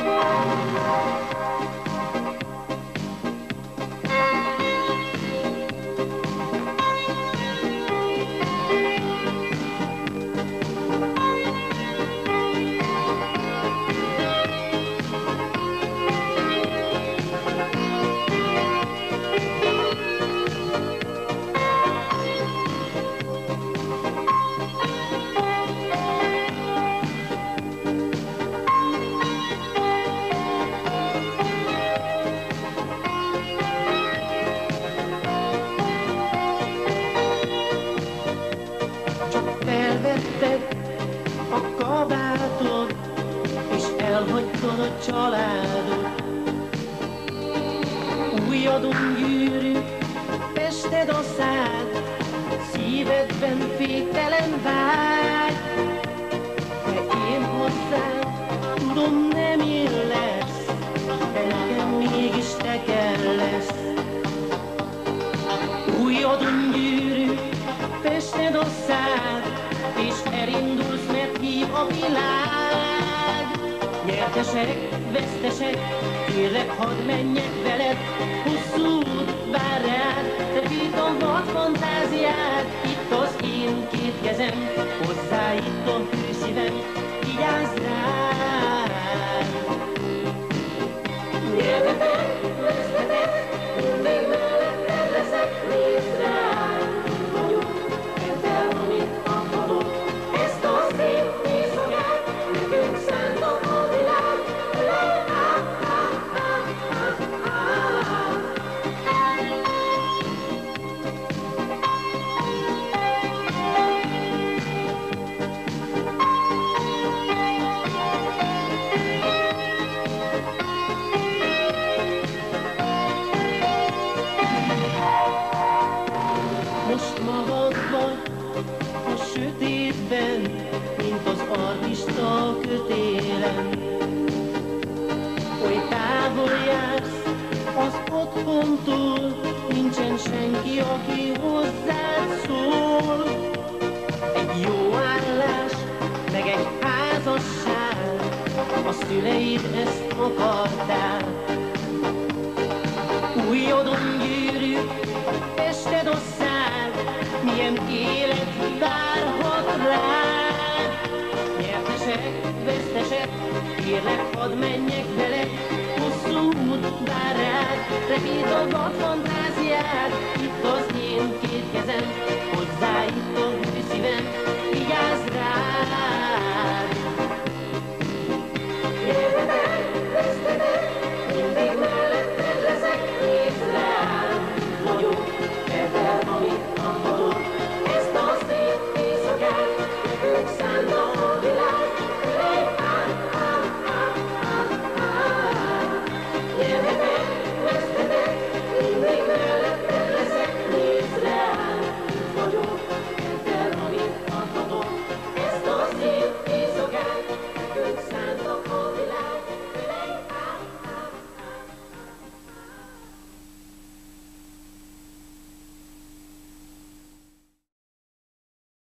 Felvetted a kabátod, és elhagytad a családod. Ujjadon gyűrű, fested a szád, szívedben féktelen vágy. De én hozzád, tudom, nem illesz, de nekem mégis te kellesz. Ujjadon gyűrű, fested a szád, és elindulsz, mert hív a világ. Nyertesek, vesztesek, kérlek, hadd menjek veled, hosszú út vár rád, de vitom vad fantáziád. Itt az én két kezem, hozzá itt a hőszívem, vigyázz rád. Nyertetek, vesztetek, mindig melletted leszek, nézd rám. Vagyok, értel, amit akarok, ezt a szép éjszakát, nekünk szánt a világ. Most magad vagy a sötétben, mint az artista a kötélen. Oly távol jársz az otthontól, nincsen senki, aki hozzád szól. Egy jó állás, meg egy házasság, a szüleid ezt akarták. Ujjadon gyűrű, fested a szád, milyen élet várhat rád. Nyertesek, vesztesek, kérlek, hadd menjek veled, hosszú út vár rád, repít a vad fantáziád. Itt az én két kezem, hozzá itt a